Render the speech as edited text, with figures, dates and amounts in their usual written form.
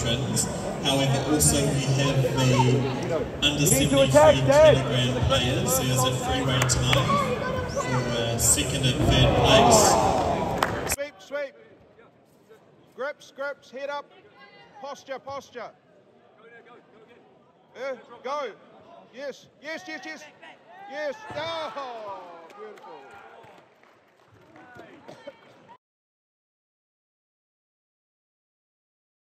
twins. However, also we have the under 73 kilogram players. There's a free weight tonight for second and third place. Sweep, sweep. Grips, grips, head up. Posture, posture. Go. Yes, yes, yes, yes. Yes. Oh, beautiful.